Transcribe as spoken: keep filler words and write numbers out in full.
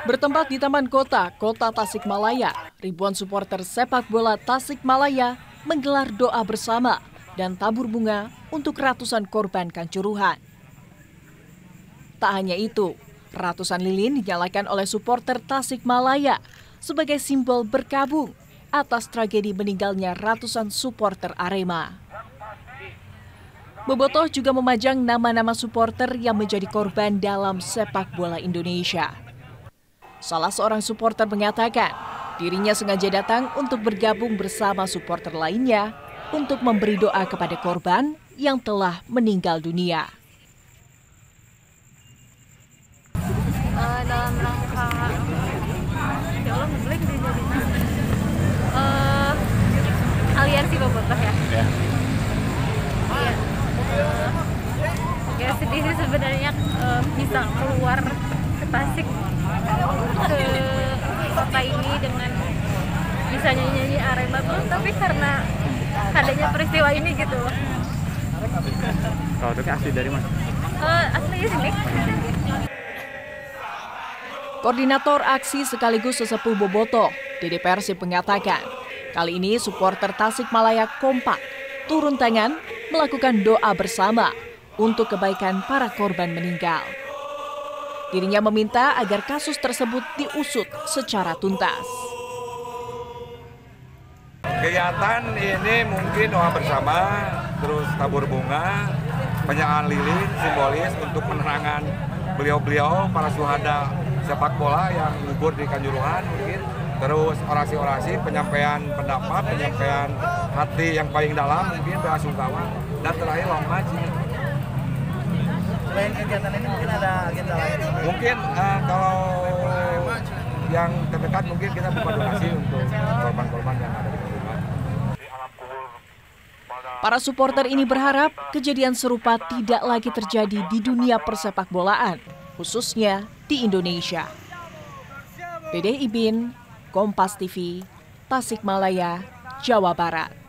Bertempat di Taman Kota, Kota Tasikmalaya, ribuan supporter sepak bola Tasikmalaya menggelar doa bersama dan tabur bunga untuk ratusan korban Kanjuruhan. Tak hanya itu, ratusan lilin dinyalakan oleh supporter Tasikmalaya sebagai simbol berkabung atas tragedi meninggalnya ratusan supporter Arema. Bobotoh juga memajang nama-nama supporter yang menjadi korban dalam sepak bola Indonesia. Salah seorang supporter mengatakan dirinya sengaja datang untuk bergabung bersama supporter lainnya untuk memberi doa kepada korban yang telah meninggal dunia. Uh, dalam rangka ya Allah ngeblank di uh, aliansi Bobotoh ya. Ya. Iya. Uh, ya sedih sih sebenarnya uh, bisa keluar ke Tasik ke kota ini dengan bisa nyanyi-nyanyi Arema tuh, tapi karena adanya peristiwa ini gitu. Kalau itu asli dari mana? Uh, asli di sini. Koordinator aksi sekaligus sesepuh Bobotoh, Dede Persib mengatakan, kali ini supporter Tasikmalaya kompak, turun tangan, melakukan doa bersama untuk kebaikan para korban meninggal. Dirinya meminta agar kasus tersebut diusut secara tuntas. Kegiatan ini mungkin doa bersama, terus tabur bunga, penyalaan lilin simbolis untuk penerangan beliau-beliau para syuhada sepak bola yang gugur di Kanjuruhan mungkin. Terus orasi-orasi, penyampaian pendapat, penyampaian hati yang paling dalam mungkin doa sungkawa, dan terakhir long match. Selain kegiatan ini mungkin ada agenda lain? Mungkin uh, kalau yang terdekat mungkin kita buka donasi untuk korban-korban yang ada di Kanjuruhan. Para supporter ini berharap kejadian serupa tidak lagi terjadi di dunia persepak bolaan, khususnya di Indonesia. Dede Ibin, Kompas T V, Tasikmalaya, Jawa Barat.